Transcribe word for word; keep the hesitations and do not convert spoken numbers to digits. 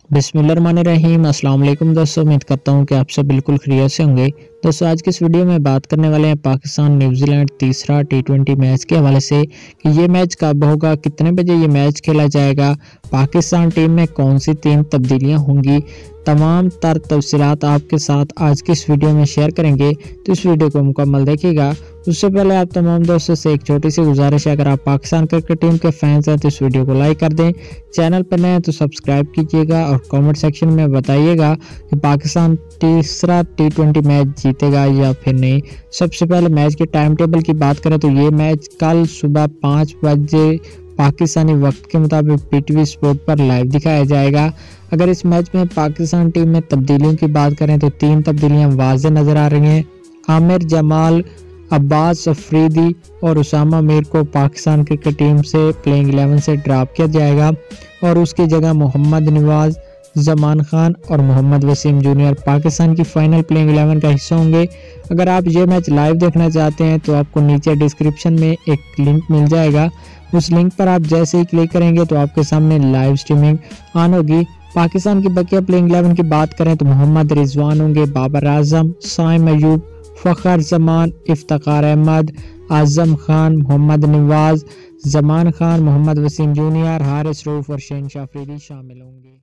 بسم اللہ الرحمن الرحیم۔ السلام علیکم دوستو، امید کرتا ہوں کہ آپ سب بالکل خیریت سے ہوں گے۔ دوستو آج کی اس ویڈیو میں بات کرنے والے ہیں پاکستان نیوزی لینڈ تیسرا ٹی ٹوینٹی میچ کے حوالے سے کہ یہ میچ کب ہوگا، کتنے بجے یہ میچ کھیلا جائے گا، پاکستان ٹیم میں کون سی تین تبدیلیاں ہوں گی، تمام تر تفصیلات آپ کے ساتھ آج کی اس ویڈیو میں شیئر کریں گے، تو اس ویڈیو کو مکمل دیکھیے گا۔ اس سے پہلے آپ تمام دوستوں سے ایک چھوٹی سی گزارش ہے، اگر آپ پاکستان کرکٹ ٹیم کے فینس ہیں تو اس ویڈیو کو لائک کر دیں، چینل پر نئے ہیں تو سبسکرائب کیجیے گا اور کامنٹ سیکشن میں بتائیے گا کہ پاکستان تیسرا ٹی ٹوینٹی میچ جیتے گا یا پھر نہیں۔ سب سے پہلے میچ کے ٹائم ٹیبل کی بات کریں تو یہ میچ کل صبح پانچ بجے پاکستانی وقت کے مطابق پی ٹی وی اسپورٹ پر لائیو دکھایا جائے گا۔ اگر اس میچ میں پاکستان ٹیم میں تبدیلیوں کی بات کریں تو تین تبدیلیاں واضح نظر آ رہی ہیں۔ عامر جمال، عباس افریدی اور اسامہ میر کو پاکستان کرکٹ ٹیم سے پلینگ الیون سے ڈراپ کیا جائے گا اور اس کی جگہ محمد نواز، زمان خان اور محمد وسیم جونیئر پاکستان کی فائنل پلینگ الیون کا حصہ ہوں گے۔ اگر آپ یہ میچ لائیو دیکھنا چاہتے ہیں تو آپ کو نیچے ڈسکرپشن میں ایک لنک مل جائے گا، اس لنک پر آپ جیسے ہی کلک کریں گے تو آپ کے سامنے لائیو سٹریمنگ آن ہوگی۔ پاکستان کی بقیہ پلینگ الیون کی بات کریں تو محمد رضوان ہوں گے، بابر اعظم، سائم ایوب، فخر زمان، افتخار احمد، اعظم خان، محمد نواز، زمان خان، محمد وسیم جونیئر، حارث رؤف اور شہنشاہ افریدی شامل ہوں گے۔